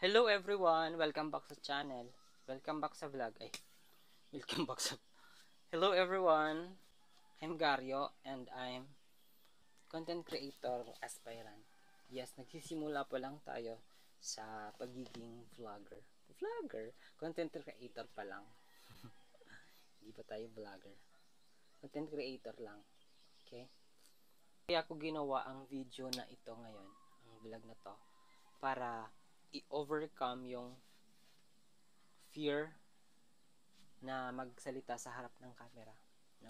Hello everyone! Welcome back sa channel. Welcome back sa vlog. Welcome back sa... Hello everyone! I'm Gario and I'm content creator aspirant. Yes, nagsisimula pa lang tayo sa pagiging vlogger. Content creator pa lang. Hindi pa tayo vlogger. Content creator lang. Okay? Kaya ako ginawa ang video na ito ngayon, ang vlog na to, para i-overcome yung fear na magsalita sa harap ng camera, no?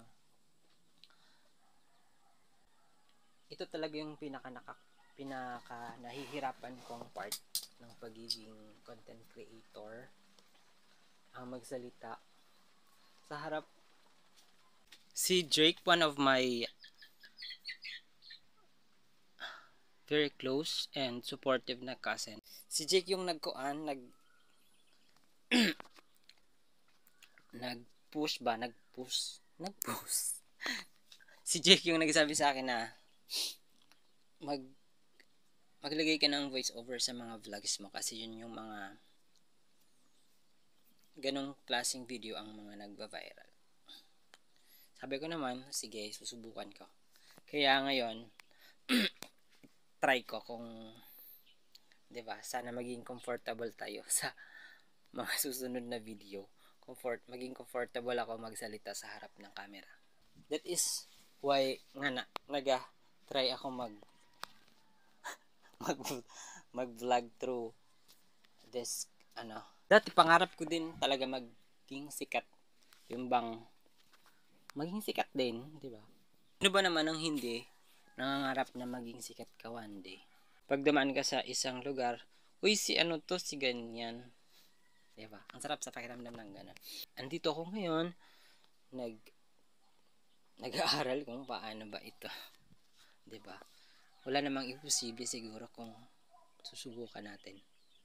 Ito talaga yung pinaka nahihirapan kong part ng pagiging content creator, ang magsalita sa harap. Si Drake, one of my very close and supportive na cousin. Si Jake yung nag-push. Si Jake yung nagsabi sa akin na maglagay ka ng voice over sa mga vlogs mo kasi yun yung mga ganong klaseng video ang mga nagba-viral. Sabi ko naman, sige, susubukan ko. Kaya ngayon, try ko kung, 'di ba? Sana maging comfortable tayo sa mga susunod na video. Maging comfortable ako magsalita sa harap ng camera. That is why try ako mag-vlog through this Dati pangarap ko din talaga maging sikat. Yung bang maging sikat din, 'di ba? Ano ba naman ang hindi nangangarap na maging sikat ka one day? Pag dumaan ka sa isang lugar, uy, si ano to, si ganyan. 'Di ba? Ang sarap sa pakiramdam ng ganun. Andito ako ngayon, nag-aaral kung paano ba ito. 'Di ba? Wala namang imposible siguro kung susubukan natin.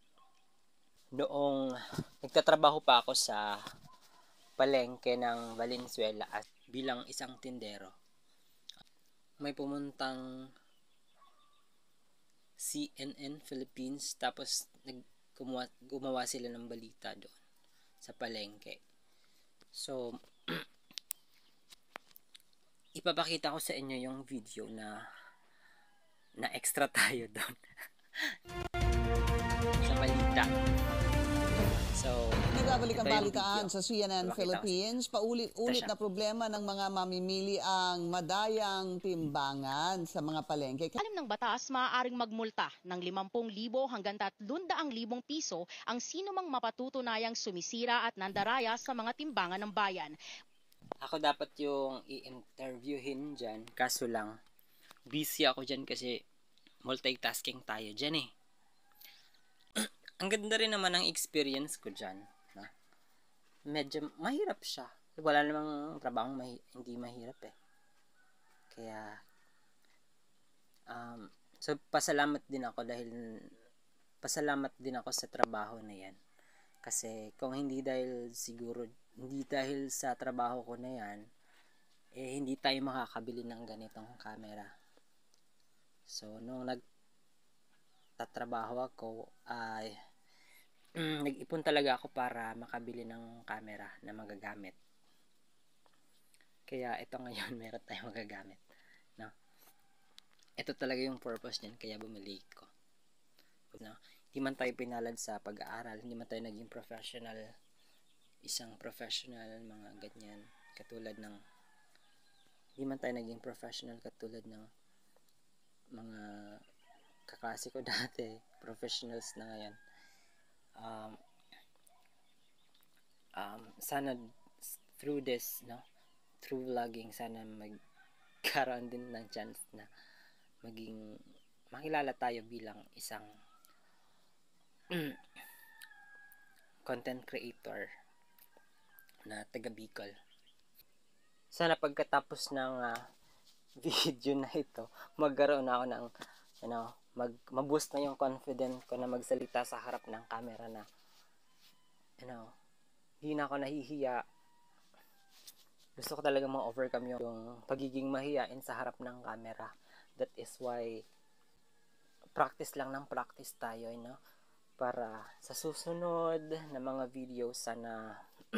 Noong nagtatrabaho pa ako sa palengke ng Valenzuela at bilang isang tindero, may pumuntang CNN Philippines, tapos gumawa sila ng balita doon sa palengke. So, ipapakita ko sa inyo yung video na extra tayo doon sa balita. So, nagbabalik ang balitaan sa CNN Philippines. Paulit-ulit na problema ng mga mamimili ang madayang timbangan sa mga palengke. Alam ng batas, maaaring magmulta ng 50,000 hanggang 300,000 piso ang sinumang mapatutunayang sumisira at nandaraya sa mga timbangan ng bayan. Ako dapat yung i-interviewin dyan, kaso lang busy ako dyan kasi multitasking tayo dyan eh. Ang ganda rin naman ang experience ko dyan. No? Medyo mahirap siya. Wala namang trabaho hindi mahirap eh. Kaya, so pasalamat din ako sa trabaho na yan. Kasi kung hindi dahil sa trabaho ko na yan, eh hindi tayo makakabili ng ganitong camera. So, nung nagtatrabaho ako, ay nag-ipon talaga ako para makabili ng camera na magagamit. Kaya ito ngayon meron tayong magagamit, no? Ito talaga yung purpose niyan, kaya bumili ko. No? Hindi man tayo pinalad sa pag-aaral, hindi man tayo naging isang professional, mga ganyan, hindi man tayo naging professional katulad ng mga kaklase ko dati, professionals na ngayon. Sana through this, no, through vlogging, sana magkaroon din ng chance na makilala tayo bilang isang content creator na taga Bicol. Sana pagkatapos ng video na ito, magkaroon ako ng maboost na yung confidence ko na magsalita sa harap ng camera, na hindi na ako nahihiya. Gusto ko talaga ma-overcome yung pagiging mahiyain sa harap ng camera. That is why practice lang ng practice tayo, para sa susunod na mga videos sana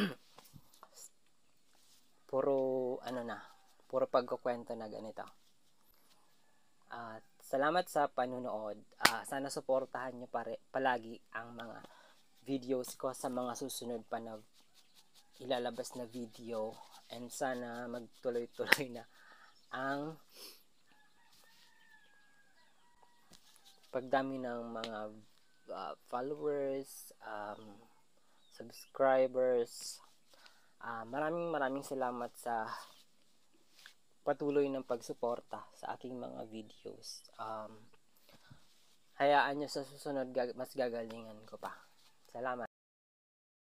puro pagkukwento na ganito. At salamat sa panunood. Sana suportahan nyo palagi ang mga videos ko sa mga susunod pa na ilalabas na video, and sana magtuloy-tuloy na ang pagdami ng mga followers, subscribers. Maraming salamat sa patuloy ng pagsuporta sa aking mga videos. Hayaan nyo sa susunod mas gagalingan ko pa. Salamat.